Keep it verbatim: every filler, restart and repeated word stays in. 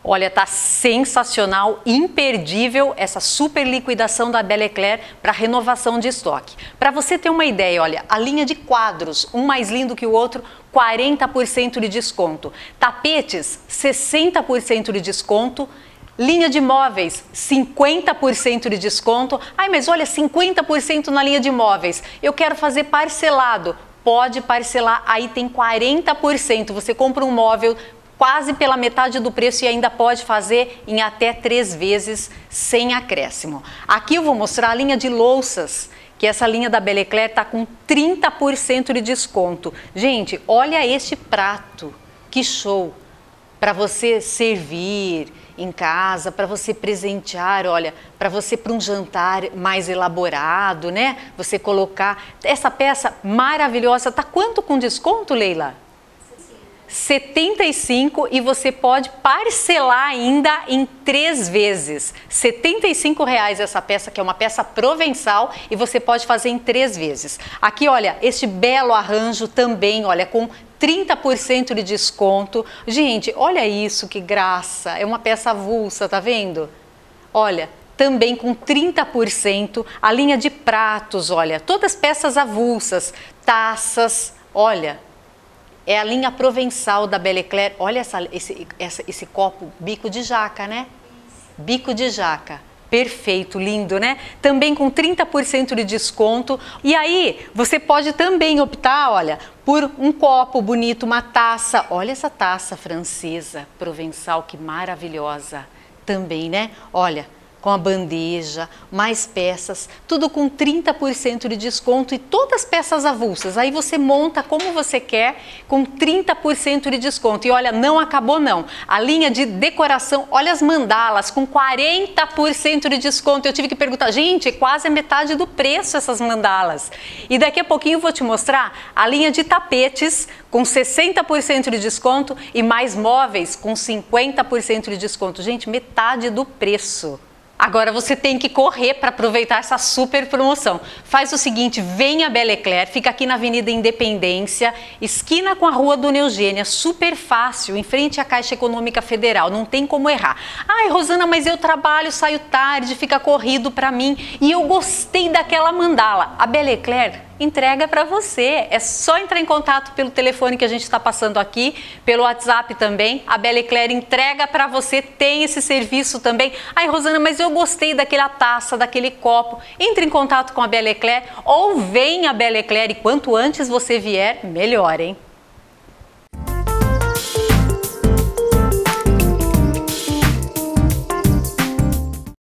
Olha, tá sensacional, imperdível essa super liquidação da Belle Éclair para renovação de estoque. Para você ter uma ideia, olha, a linha de quadros, um mais lindo que o outro, quarenta por cento de desconto. Tapetes, sessenta por cento de desconto. Linha de móveis, cinquenta por cento de desconto. Ai, mas olha, cinquenta por cento na linha de móveis. Eu quero fazer parcelado. Pode parcelar, aí tem quarenta por cento. Você compra um móvel quase pela metade do preço e ainda pode fazer em até três vezes sem acréscimo. Aqui eu vou mostrar a linha de louças, que essa linha da Belle Éclair está com trinta por cento de desconto. Gente, olha este prato, que show! Para você servir em casa, para você presentear, olha, para você para um jantar mais elaborado, né? Você colocar essa peça maravilhosa. Tá quanto com desconto, Leila? setenta e cinco e você pode parcelar ainda em três vezes. setenta e cinco reais essa peça, que é uma peça provençal, e você pode fazer em três vezes. Aqui, olha, este belo arranjo também, olha, com trinta por cento de desconto. Gente, olha isso, que graça! É uma peça avulsa, tá vendo? Olha, também com trinta por cento. A linha de pratos, olha, todas peças avulsas, taças, olha. É a linha provençal da Belle Éclair. Olha essa, esse, essa, esse copo, bico de jaca, né? Bico de jaca. Perfeito, lindo, né? Também com trinta por cento de desconto. E aí, você pode também optar, olha, por um copo bonito, uma taça. Olha essa taça francesa, provençal, que maravilhosa. Também, né? Olha, com a bandeja, mais peças, tudo com trinta por cento de desconto e todas peças avulsas. Aí você monta como você quer com trinta por cento de desconto. E olha, não acabou não. A linha de decoração, olha as mandalas com quarenta por cento de desconto. Eu tive que perguntar, gente, quase a metade do preço essas mandalas. E daqui a pouquinho eu vou te mostrar a linha de tapetes com sessenta por cento de desconto e mais móveis com cinquenta por cento de desconto. Gente, metade do preço. Agora você tem que correr para aproveitar essa super promoção. Faz o seguinte, vem a Belle Éclair, fica aqui na Avenida Independência, esquina com a Rua Dona Eugênia, super fácil, em frente à Caixa Econômica Federal, não tem como errar. Ai, Rosana, mas eu trabalho, saio tarde, fica corrido para mim e eu gostei daquela mandala. A Belle Éclair entrega para você. É só entrar em contato pelo telefone que a gente está passando aqui, pelo WhatsApp também. A Belle Éclair entrega para você, tem esse serviço também. Ai, Rosana, mas eu gostei daquela taça, daquele copo. Entre em contato com a Belle Éclair ou venha a Belle Éclair e quanto antes você vier, melhor, hein?